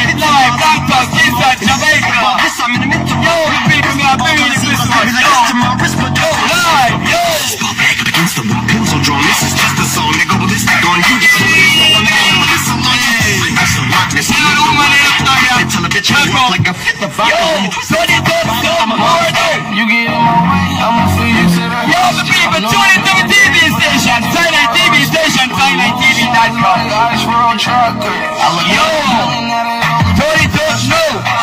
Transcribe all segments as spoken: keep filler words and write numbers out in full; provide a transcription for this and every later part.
live, live, Bangkok, Kingston, Jamaica. Yo, people, me are very Christmas. Yo, live, yo. Fall back up against the wall, pencil drawn. This is just a song, nigga. But this is on you. Just so you know, this a lot. I'm so locked. This is a woman in Instagram. Tell a bitch I walk like a fit the vibe. Yo, Tony Dub, Dub, Mordo. You get on my way, I'ma see you to the Yo, the people, tune into the T V station, Silent T V station, silent T V dot com. Yo, Tony Dub, no.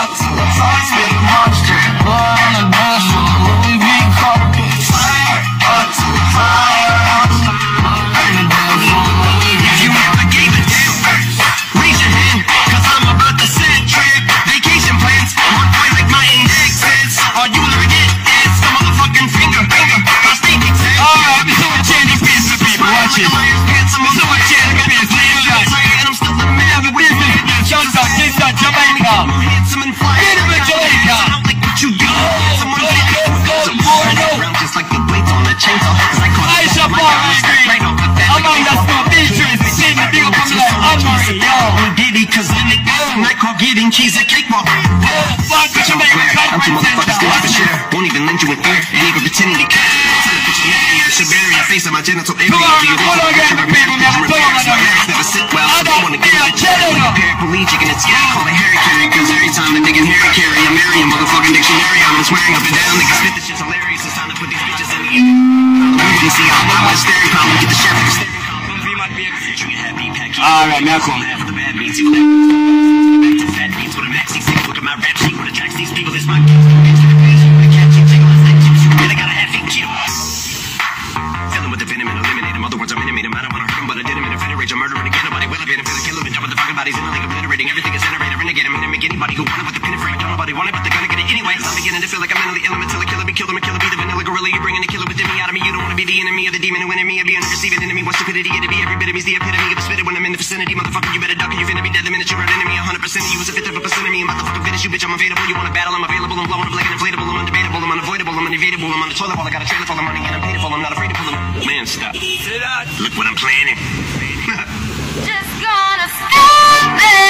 Getting cheese at cakewalk. I'm too motherfuckers stage for shit. Won't even lend you an ear. Ain't even pretending to care. Should bury your face in my genital area. Never sit well, so they wanna get it. Paraplegic and it's yeah, call it Harry Carry. Cause every time the nigga Harry Carry, I'm marrying motherfucking dictionary. I'm swearing up and down, niggas spit this shit's hilarious. It's time to put these bitches in the I'm gonna see how I'm staring column. Get the chef like a staring column. Alright, now come. Everything is generated, renegade, I'm gonna make anybody who want it with the pin and frame. Don't nobody want it, but they're gonna get it anyway. I'm beginning to feel like I'm mentally ill. I'm until a killer be killer, me killer be the vanilla gorilla. You're bringing the killer within me out of me. You don't wanna be the enemy of the demon who enemy of being a receiving enemy. What stupidity it'd be? Every bit of me's the epitome of a spitter when I'm in the vicinity. Motherfucker, you better duck or you finna be dead the minute you run into me. A hundred percent of you is a fifth of a percent of me. I'm about to fucking finish you, bitch. I'm available. You wanna battle? I'm available. I'm blowing up like an inflatable. I'm undebatable. I'm unavoidable. I'm unevadable. I'm on the toilet bowl. I got a trailer full of money and I'm paid for. I'm not afraid to pull them. Man, stop. Look what I'm planning. Just gonna stand there.